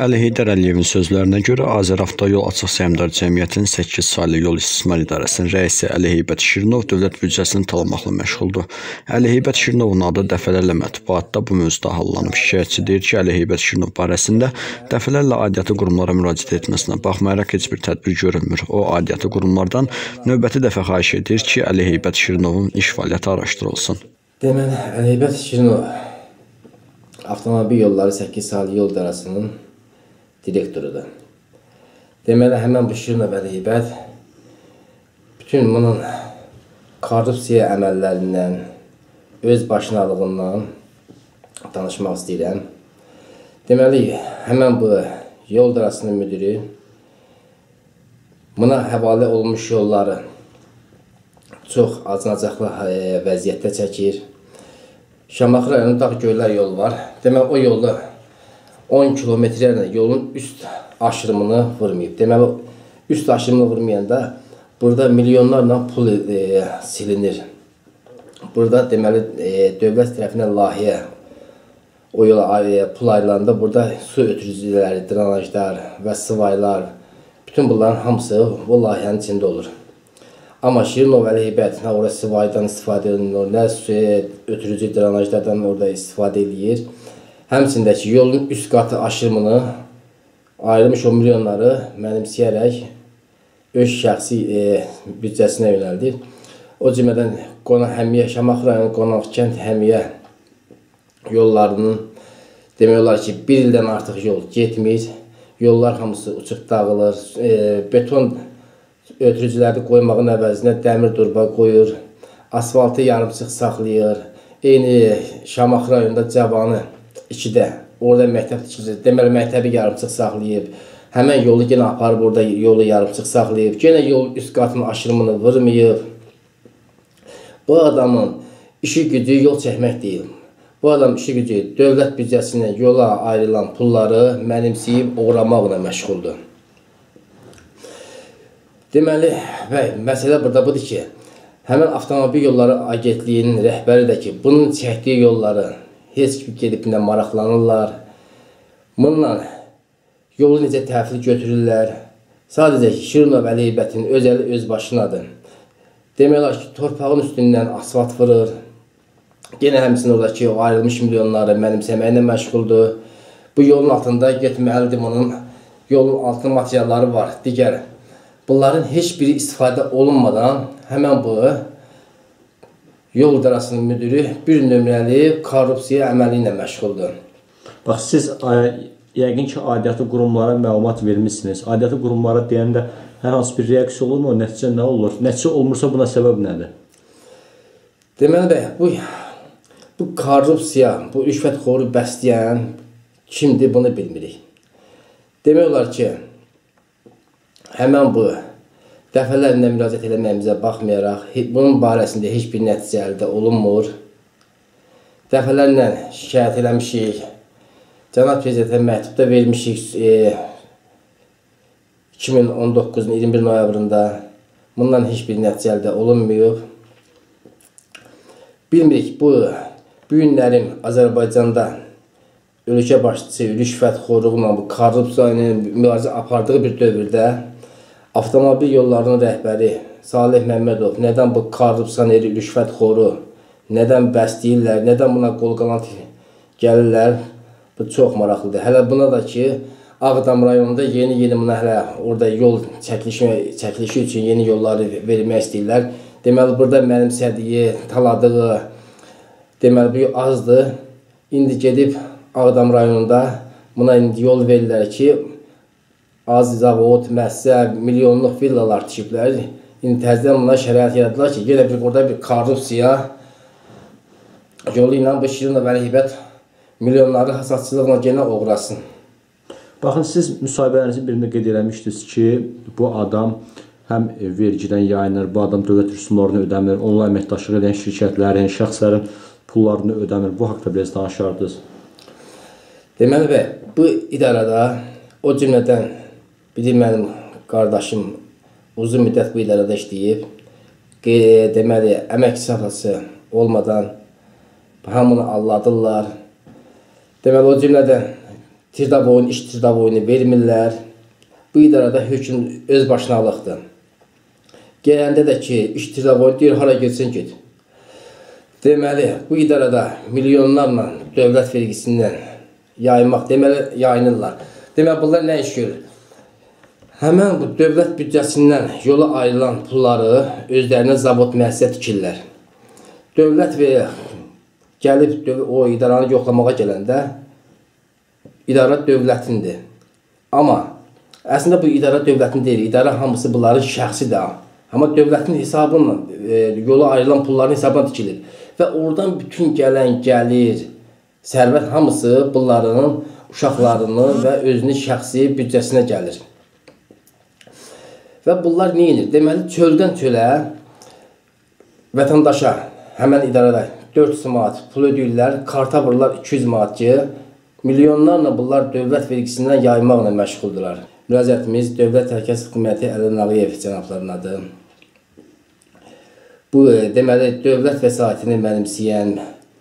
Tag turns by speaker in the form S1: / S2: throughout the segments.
S1: Əli Heydər Əliyevin sözlərinə görə Azəravtoyol Açıq Səhmdar Cəmiyyətinin 8 saylı yol istismar idarəsinin rəisi Əli Heybət Şirinov dövlət büdcəsini talammaqla məşğuldur. Əli Heybət Şirinovun adı dəfələrlə mətbuatda bu mövzuda hallanıb. Şikayətçi deyir ki, Əli Heybət Şirinov barəsində dəfələrlə aidiyyatı qurumlara müraciət etməsinə baxmayaraq heç bir tədbir görülmür. O, aidiyyatı qurumlardan növbəti dəfə xahiş edir ki, Əli Heybət Şirinovun iş fəaliyyəti araşdırılsın.
S2: Deməli, Əli Heybət Şirinov avtomobil yolları 8 saylı yol idarəsinin direktorudur. Deməli, həmən bu Şirinov Əli Heybət bütün bunun korrupsiya əməllərindən, öz başınalığından danışmaq istəyirəm. Deməli, həmən bu yol idarəsinin müdürü buna həvalə olmuş yolları çox acınacaqlı vəziyyətdə çəkir. Şamaxı rayonu Dağgöylər yolu var. Deməli, o yolu 10 kilometrlərlə yolun üst aşırımını vurmayıb. Deməli, üst aşırımını vurmayanda burada milyonlarla pul silinir. Burada deməli, dövlət tərəfindən layihə o yola pul ayrılanda burada su ötürücüləri, drenajlar və sıvaylar, bütün bunların hamısı bu layihənin içində olur. Amma Şirinov Əli Heybət nə orada sıvaydan istifadə edilir, nə su ötürücü drenajlardan orada istifadə edir. Həmçindəki yolun üst qatı aşırımını ayrılmış o milyonları mənimsəyərək öz şəxsi büdcəsinə yönəldir. O cümlədən Şamaxı rayonu Qonaqkənd Həmiyə yollarının demək olar ki, bir ildən artıq yol getmir. Yollar hamısı uçuq dağılır. Beton ötürücüləri qoymağın əvəzinə dəmir durba qoyur. Asfaltı yarımçıq saxlayır. Eyni Şamaxı rayonunda Cavanı 2-də, orada məktəb tikiləcək. Deməli, məktəbi yarımçıq saxlayıb. Həmən yolu yenə aparıb orada yolu yarımçıq saxlayıb. Yenə yol üst qatının aşırımını vurmayıb. Bu adamın işi gücü yol çəkmək deyil. Bu adam işi gücü dövlət büdcəsindən yola ayrılan pulları mənimsəyib uğramaqla məşğuldur. Deməli, məsələ burada budur ki, həmən Avtomobil Yolları Agentliyinin rəhbəri də ki, bunun çəkdiyi yolları heç kim gedib maraqlanırlar. Bununla yolu necə təhvil götürürlər. Sadəcə Şirinov Əli Heybətin öz əli öz başınadır. Demək olar ki, torpağın üstündən asfalt vurur. Yenə həmçinin oradakı o ayrılmış milyonları mənimsəməklə məşğuldur. Bu yolun altında getməlidir, bunun yolun altı materialları var, digər. Bunların heç biri istifadə olunmadan həmən bu yol idarəsinin müdürü bir nömrəli korrupsiya əməli ilə məşğuldur.
S3: Bax, siz yəqin ki, aidiyyatı qurumlara məlumat vermişsiniz. Aidiyyatı qurumlara deyəndə hər hansı bir reaksiya olur mu? Nəticə nə olur? Nəticə olmursa buna səbəb nədir?
S2: Deməli, bu korrupsiya, bu rüşvətxoru bəsləyən kimdir, bunu bilmirik. Demək olar ki, həmən bu dəfələrlə müraciət eləməyimizə baxmayaraq, bunun barəsində heç bir nəticə əldə olunmur. Dəfələrlə şikayət eləmişik, Cənab Prezidentə məktubda vermişik 2019-un 21 noyabrında. Bundan heç bir nəticə əldə olunmuyor. Bilmirik, bu günlərin Azərbaycanda ölkə başçısı rüşvətxorluqla, bu korrupsiya ilə mübarizə apardığı bir dövrdə avtomobil yollarının rəhbəri Salih Məmmədov nədən bu korrupsioneri, rüşvətxoru nədən bəsləyirlər, nədən buna qol-qalant gəlirlər, bu çox maraqlıdır. Hələ buna da ki, Ağdam rayonunda yeni buna hələ orada yol çəkilişi üçün yeni yolları vermək istəyirlər. Deməli, burada mənimsədiyi, taladığı, deməli, bu azdır. İndi gedib Ağdam rayonunda buna indi yol verirlər ki, az zavod, məhsə, milyonluq villalar tikiblər. İndi təzdən buna şərait yaradılar ki, yenə orada bir korrupsiya yolu ilə bu Şirinov Əli Heybət milyonları hasatçılıqla yenə uğrasın.
S3: Baxın, siz müsahibələrinizi birində qeyd eləmişdiniz ki, bu adam həm vergidən yayınır, bu adam dövlət rüsumlarını ödəmir, onunla əməkdaşlıq edən şirkətlərin, şəxslərin pullarını ödəmir. Bu haqda biraz danışardınız.
S2: Deməli, bu idarədə o cümlədən biri mənim qardaşım uzun müddət bu idarədə işləyib. Deməli, əmək sahəsi olmadan hamını alladırlar. Deməli, o cümlədən Tirdavoyun, iş tirdavoyunu vermirlər. Bu idarədə hökm öz başınalıqdır. Gələndə də ki, iş tirdavoyun deyir, hara getsin git. Deməli, bu idarədə milyonlarla dövlət vergisindən yaymaq, deməli, yayınırlar. Deməli, bunlar nə iş görür? Həmən bu dövlət büdcəsindən yola ayrılan pulları özlərinə zavod müəssisə tikirlər. Dövlət gəlib o idaranı yoxlamağa gələndə idarə dövlətindir. Amma əslində bu idarə dövlətin deyil, idarə hamısı bunların şəxsidir. Amma dövlətin hesabıyla yola ayrılan pulların hesabına tikilir. Və oradan bütün gələn gəlir, sərvət hamısı bunların uşaqlarının və özünün şəxsi büdcəsinə gəlir. Və bunlar neyinir? Deməli, çöldən çölə vətəndaşa həmən idarədə 400 manat pul ödəyirlər, karta vururlar 200 manat ki, milyonlarla bunlar dövlət vergisindən yaymaqla məşğuldurlar. Müraciətimiz Dövlət Təhlükəsizlik Xidməti Əli Nağıyev cənablarınadır. Bu, deməli, dövlət vəsaitini mənimsəyən,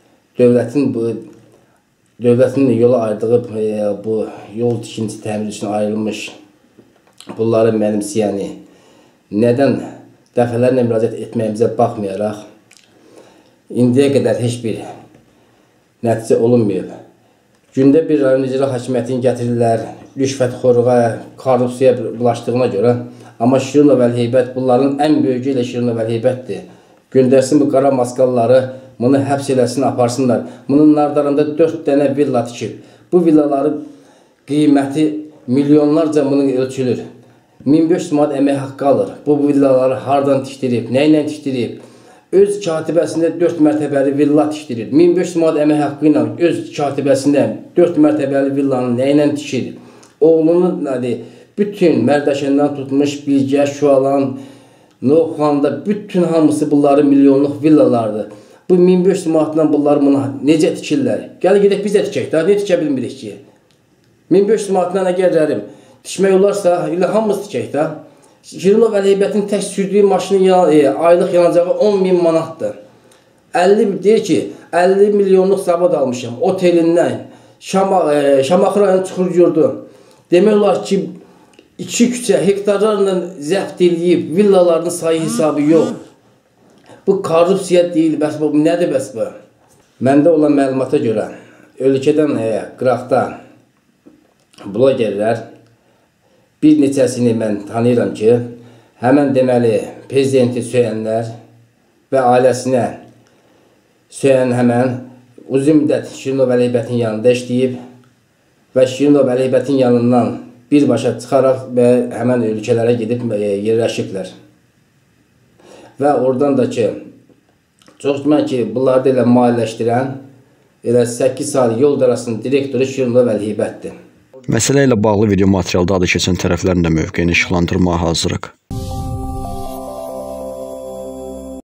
S2: dövlətin yola ayırdığı bu yol tikinti təmir üçün ayrılmış bunları mənimsəyəni nədən dəfələrlə müraciət etməyimizə baxmayaraq, indiyə qədər heç bir nəticə olunmuyor. Gündə bir rayon icra hakimiyyətini gətirirlər, rüşvətxorluğa, korrupsiyaya bulaşdığına görə. Amma Şirinov Əliheybət bunların ən böyücü ilə Şirinov Əliheybətdir. Göndərsin bu qara maskalları, bunu həbs eləsin, aparsınlar. Bunun nardarında 4 dənə villa tikib. Bu villaların qiyməti milyonlarca bunun ölçülür. 1500 manat əmək haqqı alır. Bu villaları hardan tikdirib, nə ilə tikdirib? Öz katibəsində 4 mərtəbəli villa tikdirir. 1500 manat əmək haqqı ilə öz katibəsində 4 mərtəbəli villanı nə ilə tikir? Oğlunun bütün Mərdəkəndən tutmuş Bilgə, Şualan, Noxanda bütün hamısı bunların milyonluq villalardır. Bu 1500 manatla bunlar bunu necə tikirlər? Gəl gedək biz də tikək, daha ne tikə bilmirik ki? 1500 manatla nə gələcərim? Tikmək olarsa, elə hamımız tikək də. Şirinov Əliheybətin tək sürdüyü maşının aylıq yanacağı 10.000 manatdır. 50 deyir ki, 50 milyonluq zavod almışam otelindən, Şamaxı rayonu Çuxuryurdu. Demək olar ki, 2 küçə hektarlarla zəbt edib, villalarının sayı hesabı yox. Bu korrupsiya deyil, bəs bu nədir bəs bu? Məndə olan məlumata görə, ölkədən qıraqda blogerlər, bir neçəsini mən tanıyıram ki, həmən deməli prezidenti söyənlər və ailəsinə söyən həmən uzun müddət Şirinov Əliheybətin yanında işləyib və Şirinov Əliheybətin yanından birbaşa çıxaraq və həmən ölkələrə gedib yerləşiblər. Və oradan da ki, çox güman ki, bunları da elə maliyyələşdirən elə 8 saat yol darasının direktoru Şirinov Əliheyətdir.
S1: Məsələ ilə bağlı video materialda adı keçən tərəflərin də mövqeyini işıqlandırmağa hazırıq.